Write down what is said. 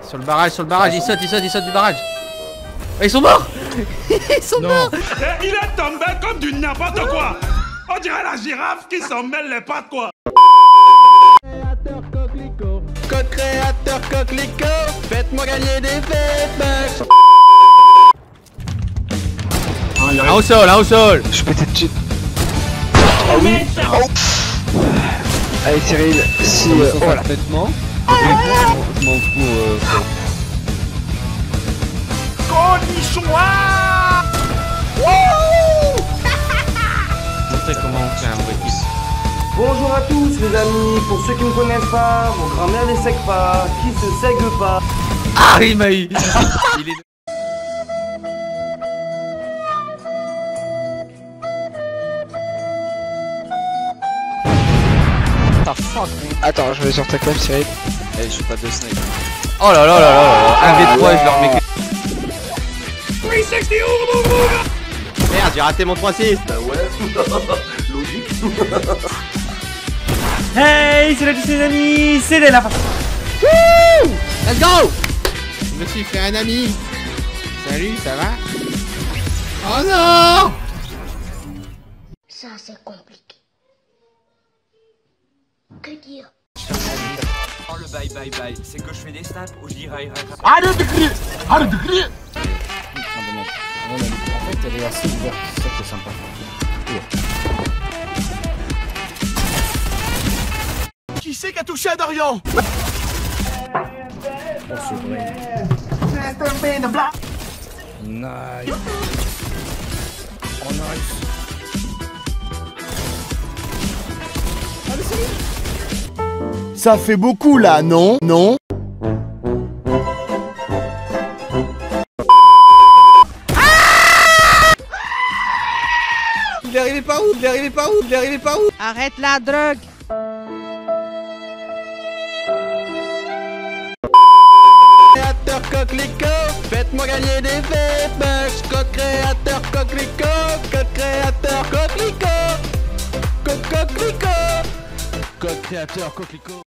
Sur le barrage, ils sautent du barrage. Ils sont morts. Ils sont morts. Il est tombé comme du n'importe quoi. On dirait la girafe qui s'en mêle les pattes quoi. Créateur coquelicot, code créateur coquelicot, faites-moi gagner des fêtes. Un au sol. Je peux être cheat. Ah oui. Oh. Allez Cyril, si voilà. Complètement. Je m'en fous. Montrez comment on fait un vrai kiss. Bonjour à tous les amis, pour ceux qui me connaissent pas, mon grand-mère les sègue pas, qui se sègue pas. Ah, il m'a eu. Il est... Attends, je vais sur ta cam Cyril. Eh, je suis pas de snipe. Oh là là là là, 1v3 et je leur mets que... 360 Merde, j'ai raté mon 3-6. Bah ouais, logique. Hey, salut à tous les amis, c'est Léla. Let's go. Je me suis fait un ami. Salut, ça va? Oh non. Ça c'est compliqué. Que dire? Oh le bye bye bye, c'est que je fais des snaps ou je dis rai. Arrête de crier. Arrête de crier. En fait, elle est assez ouverte, c'est ça qui est sympa. Qui c'est qui a touché à Dorian? Oh, c'est vrai. Nice. Oh, nice. Ça fait beaucoup là, non? Non? Il est arrivé par où? Arrête la drogue. Créateur coquelicot, faites-moi gagner des fêtes. Code créateur coquelicot, code créateur coquelicot. Code coquelicot. Code créateur coquelicot.